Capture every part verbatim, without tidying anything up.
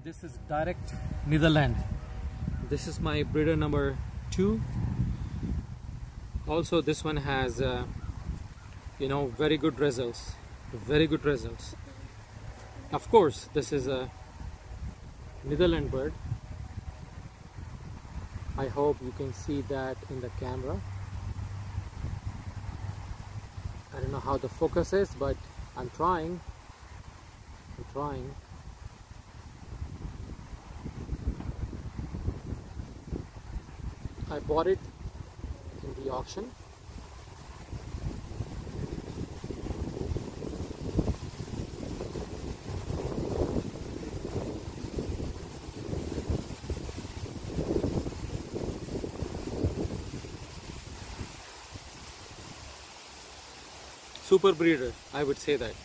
This is direct Netherlands. This is my breeder number two. Also, this one has uh, you know, very good results, very good results. Of course, this is a Netherlands bird. I hope you can see that in the camera. I don't know how the focus is, but I'm trying. I'm trying. I bought it in the auction. Super breeder, I would say that.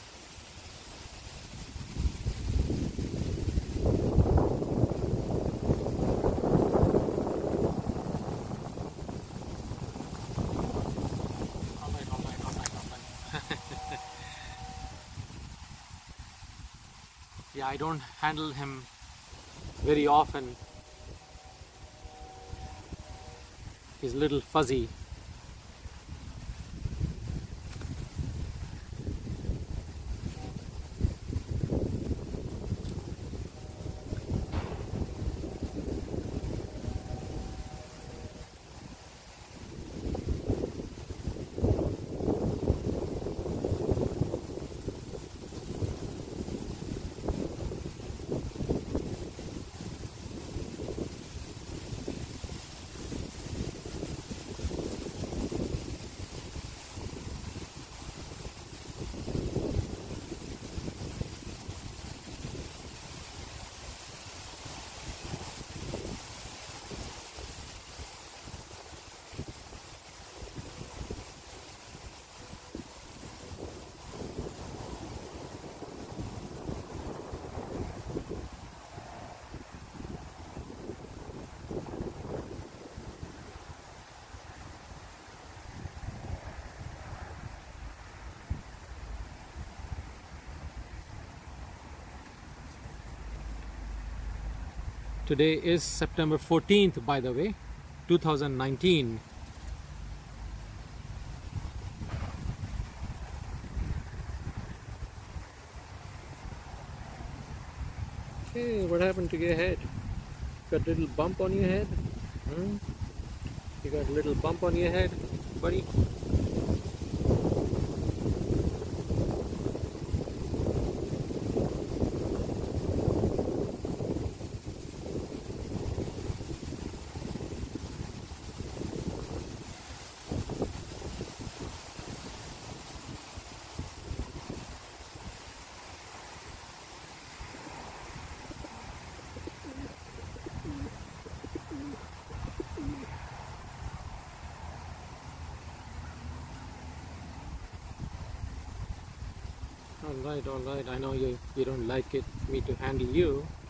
Yeah, I don't handle him very often. He's a little fuzzy. Today is September fourteenth, by the way, two thousand nineteen. Hey, what happened to your head? Got a little bump on your head? Hmm? You got a little bump on your head, buddy? Alright, alright, I know you, you don't like it, me to handle you.